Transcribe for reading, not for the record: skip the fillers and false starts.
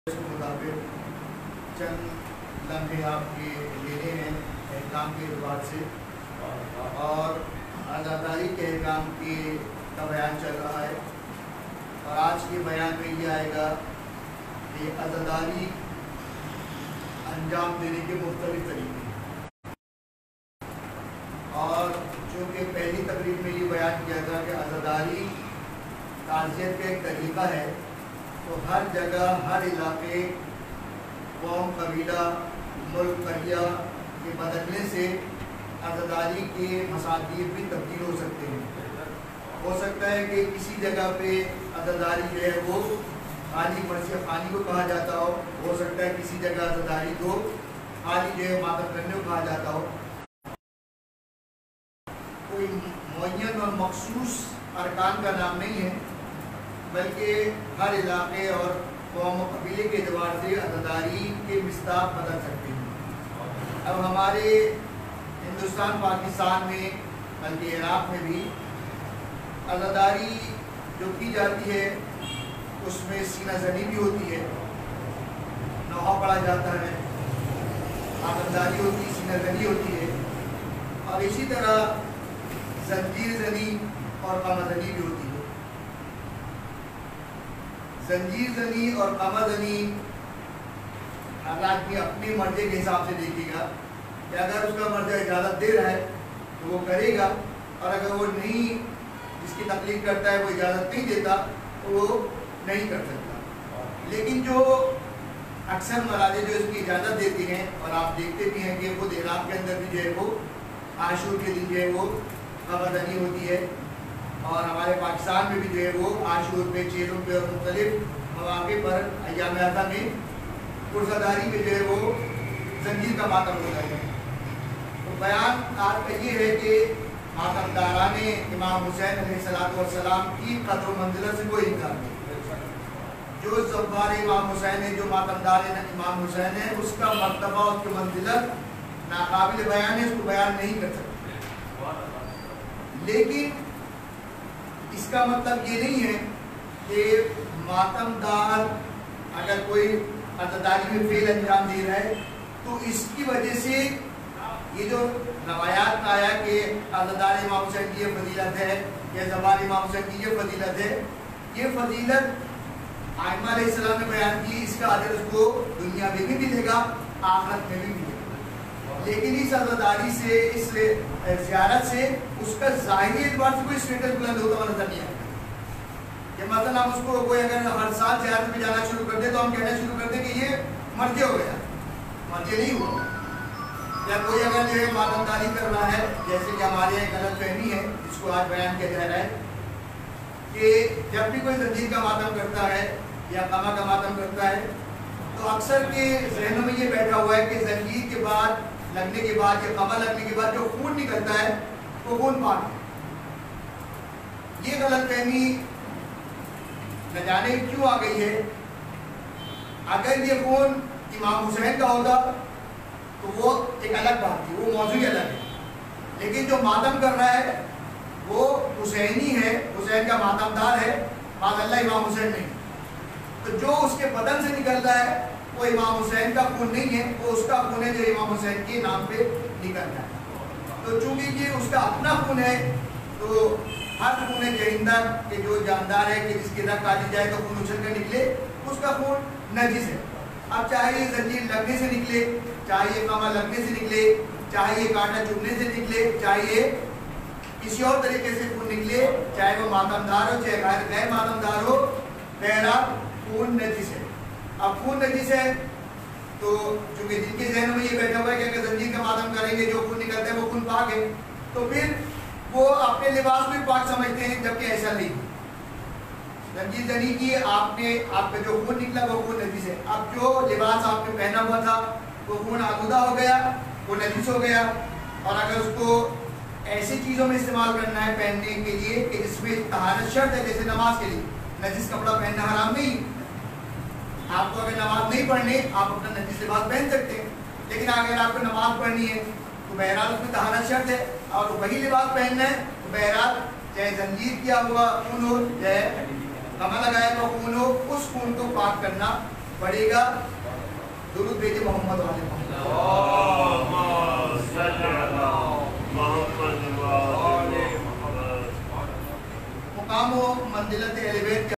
کے مطابق چند لمحے آپ کے لینے ہیں احکام کے اعتبار سے، اور عزاداری کے احکام کا بیان چل رہا ہے، اور آج کے بیان میں یہ آئے گا کہ عزاداری انجام دینے کے مختلف طریقے، اور چونکہ پہلی تقریب میں یہ بیان کیا تھا کہ عزاداری تعزیت کا ایک طریقہ ہے، تو ہر جگہ ہر علاقے قوم قبیلہ ملک قریہ کے بدلنے سے عزاداری کے مصادیق بھی تبدیل ہو سکتے ہیں۔ ہو سکتا ہے کہ کسی جگہ پہ عزاداری جو ہے وہ خالی مرثیہ خانی کو کہا جاتا ہو سکتا ہے کسی جگہ عزاداری کو خالی جو ہے ماتم کرنے کو کہا جاتا ہو۔ کوئی معین اور مخصوص ارکان کا نام نہیں ہے، بلکہ ہر علاقے اور قوم و قبیلے کے اعتبار سے عزاداری کے مصداق بدل سکتے ہیں۔ اب ہمارے ہندوستان پاکستان میں بلکہ عراق میں بھی عزاداری جو کی جاتی ہے اس میں سینہ زنی بھی ہوتی ہے، نوحہ پڑھا جاتا ہے، عزاداری ہوتی ہے، سینہ زنی ہوتی ہے، اور اسی طرح زنجیر زنی اور قمع زنی بھی ہوتی ہے۔ زنجیر زنی اور قمع زنی اگر آدمی اپنی مرضی کے حساب سے دیکھے گا کہ اگر اس کا مرضی اجازت دے رہا ہے تو وہ کرے گا، اور اگر وہ نہیں، جس کی تکلیف کرتا ہے وہ اجازت نہیں دیتا تو وہ نہیں کر سکتا۔ لیکن جو اکثر مراجع جو اس کی اجازت دیتی ہیں، اور آپ دیکھتے بھی ہیں کہ خود عراق کے اندر بھی جو ہے وہ عاشور کے دن جو ہے وہ قمع زنی ہوتی ہے، اور ہمارے پاکستان میں بھی جو ہے وہ عاشور پہ، چیلوں پہ اور مختلف مواقع پر ایام عطا میں عزاداری پہ جو ہے وہ زنجیر کا ماتم ہوتا ہے۔ تو بیان آج کا یہ ہے کہ ماتم داران امام حسین علیہ السلام کی قدر و منزلت سے کوئی انکار نہیں۔ جو زوار امام حسین ہے، جو ماتم دار امام حسین ہے، اس کا مرتبہ، اس کی منزلت ناقابل بیان ہے، اس کو بیان نہیں کر سکتے۔ لیکن اس کا مطلب یہ نہیں ہے کہ ماتم دار اگر کوئی عزاداری میں فعل انجام دے رہا ہے تو اس کی وجہ سے یہ جو روایات میں آیا کہ عزادار امام حسین کی یہ فضیلت ہے یا زبان امام حسین کی یہ فضیلت ہے، یہ فضیلت ائمہ علیہ السلام نے بیان کی، اس کا اجر اس کو دنیا میں بھی ملے گا، آخرت میں بھی ملے گا۔ لیکن اس عزاداری سے، اس زیارت سے اس کا ظاہری اعتبار سے کوئی اسٹیٹس بلند ہوتا ہوا نظر نہیں آتا۔ کہ مثلا ہم اس کو کوئی اگر ہر سال زیارت میں جانا شروع کر دے تو ہم کہنا شروع کر دیں کہ یہ مرجع ہو گیا، مرجع نہیں ہوا۔ یا کوئی اگر جو ہے ماتم داری کر رہا ہے، جیسے کہ ہمارے ایک غلط فہمی ہے جس کو آج بیان کیا جا رہا ہے کہ جب بھی کوئی زنجیر کا ماتم کرتا ہے یا قمع کا ماتم کرتا ہے تو اکثر کے ذہنوں میں یہ بیٹھا ہوا ہے کہ زنجیر کے بعد لگنے کے بعد یا قمع لگنے کے بعد جو خون نکلتا ہے وہ خون پاک ہے۔ یہ غلط فہمی نہ جانے کیوں آ گئی ہے۔ اگر یہ خون امام حسین کا ہوتا تو وہ ایک الگ بات تھی، وہ موضوع الگ ہے، لیکن جو ماتم کر رہا ہے وہ حسینی ہے، حسین کا ماتم دار ہے، معاذ اللہ امام حسین نہیں۔ تو جو اس کے بدن سے نکلتا ہے وہ امام حسین کا خون نہیں ہے، وہ اس کا خون ہے جو امام حسین کے نام پہ نکلتا ہے۔ تو چونکہ یہ اس کا اپنا خون ہے تو ہر خون جہندہ کہ جو جاندار ہے کہ جس کی رگ کاٹی جائے تو خون اچھل کر نکلے، اس کا خون نجس ہے۔ اب چاہے یہ زنجیر لگنے سے نکلے، چاہے یہ قمع لگنے سے نکلے، چاہے یہ کانٹا چبھنے سے نکلے، چاہے یہ کسی اور طریقے سے خون نکلے، چاہے وہ ماتم دار ہو چاہے غیر ماتم دار ہو، بہرحال خون نجس ہے۔ اب خون نجس ہے تو چونکہ جن کے ذہنوں میں یہ بیٹھا ہوا ہے کہ اگر زنجیر کا ماتم کریں گے جو خون نکلتا ہے وہ خون پاک ہے، تو پھر وہ اپنے لباس کو پاک سمجھتے ہیں، جبکہ ایسا نہیں۔ زنجیر زنی کی آپ کا جو خون نکلا وہ خون نجس ہے۔ اب جو لباس آپ نے پہنا ہوا تھا وہ خون آلودہ ہو گیا، وہ نجس ہو گیا، اور اگر اس کو ایسی چیزوں میں استعمال کرنا ہے پہننے کے لیے کہ جس میں طہارت شرط ہے، جیسے نماز کے لیے نجس کپڑا پہننا حرام نہیں۔ آپ کو اگر نماز نہیں پڑھنی آپ اپنا نجس لباس پہن سکتے ہیں، لیکن اگر آپ کو نماز پڑھنی ہے تو بہرحال اس میں طہارت شرط ہے اور وہی لباس پہننا ہے، تو بہرحال چاہے زنجیر کیا ہوا خون ہو، چاہے قمع لگایا ہوا خون ہو، اس خون کو پاک کرنا پڑھے گا درود بھیجے محمد والے مقام و منزلت اہل بیت